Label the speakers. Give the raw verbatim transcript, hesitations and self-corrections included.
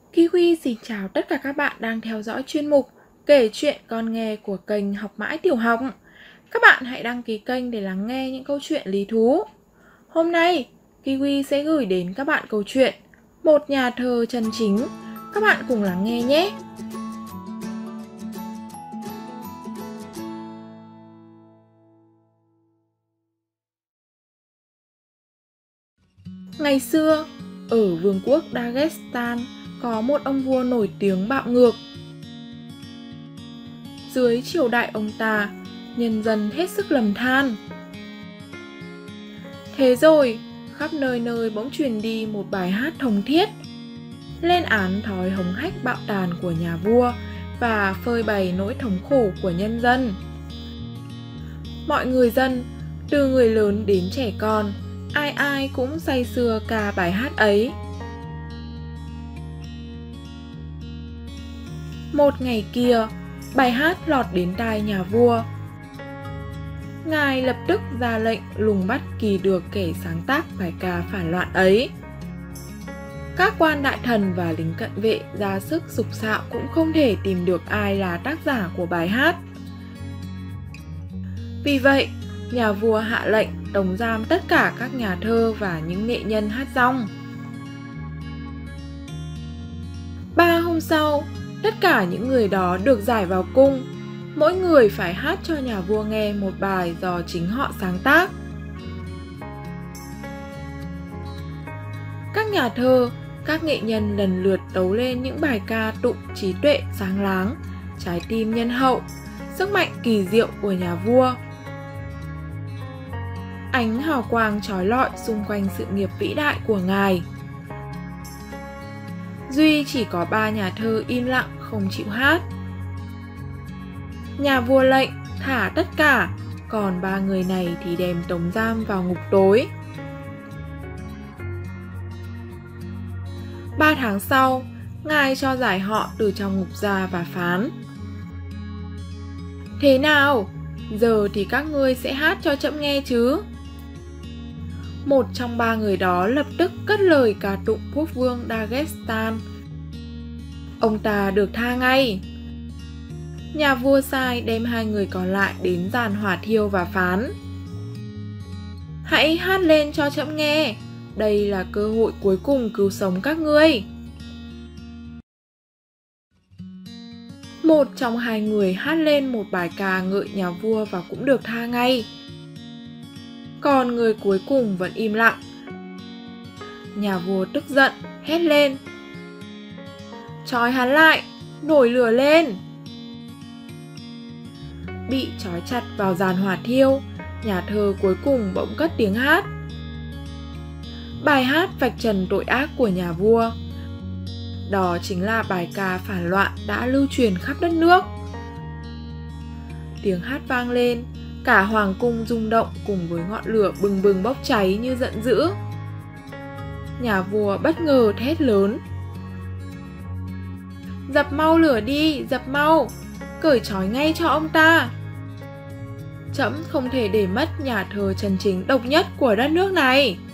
Speaker 1: Kiwi xin chào tất cả các bạn đang theo dõi chuyên mục Kể chuyện con nghe của kênh Học Mãi Tiểu Học. Các bạn hãy đăng ký kênh để lắng nghe những câu chuyện lý thú. Hôm nay, Kiwi sẽ gửi đến các bạn câu chuyện Một nhà thơ chân chính. Các bạn cùng lắng nghe nhé! Ngày xưa, ở vương quốc Dagestan có một ông vua nổi tiếng bạo ngược. Dưới triều đại ông ta, nhân dân hết sức lầm than. Thế rồi, khắp nơi nơi bỗng truyền đi một bài hát thống thiết, lên án thói hống hách bạo tàn của nhà vua và phơi bày nỗi thống khổ của nhân dân. Mọi người dân, từ người lớn đến trẻ con, ai ai cũng say sưa ca bài hát ấy. Một ngày kia, bài hát lọt đến tai nhà vua. Ngài lập tức ra lệnh lùng bắt kỳ được kẻ sáng tác bài ca phản loạn ấy. Các quan đại thần và lính cận vệ ra sức sục sạo cũng không thể tìm được ai là tác giả của bài hát. Vì vậy, nhà vua hạ lệnh tống giam tất cả các nhà thơ và những nghệ nhân hát dong. Ba hôm sau, tất cả những người đó được giải vào cung. Mỗi người phải hát cho nhà vua nghe một bài do chính họ sáng tác. Các nhà thơ, các nghệ nhân lần lượt tấu lên những bài ca tụng trí tuệ sáng láng, trái tim nhân hậu, sức mạnh kỳ diệu của nhà vua. Ánh hào quang chói lọi xung quanh sự nghiệp vĩ đại của ngài. Duy chỉ có ba nhà thơ im lặng không chịu hát. Nhà vua lệnh thả tất cả, còn ba người này thì đem tống giam vào ngục tối. Ba tháng sau, ngài cho giải họ từ trong ngục ra và phán: Thế nào? Giờ thì các ngươi sẽ hát cho trẫm nghe chứ? Một trong ba người đó lập tức cất lời ca tụng quốc vương Dagestan. Ông ta được tha ngay. Nhà vua sai đem hai người còn lại đến giàn hỏa thiêu và phán: Hãy hát lên cho trẫm nghe, đây là cơ hội cuối cùng cứu sống các ngươi. Một trong hai người hát lên một bài ca ngợi nhà vua và cũng được tha ngay. Còn người cuối cùng vẫn im lặng. Nhà vua tức giận, hét lên: Trói hắn lại, nổi lửa lên! Bị trói chặt vào giàn hỏa thiêu, nhà thơ cuối cùng bỗng cất tiếng hát. Bài hát vạch trần tội ác của nhà vua. Đó chính là bài ca phản loạn đã lưu truyền khắp đất nước. Tiếng hát vang lên, cả hoàng cung rung động cùng với ngọn lửa bừng bừng bốc cháy như giận dữ. Nhà vua bất ngờ thét lớn: Dập mau lửa đi, dập mau, cởi trói ngay cho ông ta. Trẫm không thể để mất nhà thơ chân chính độc nhất của đất nước này.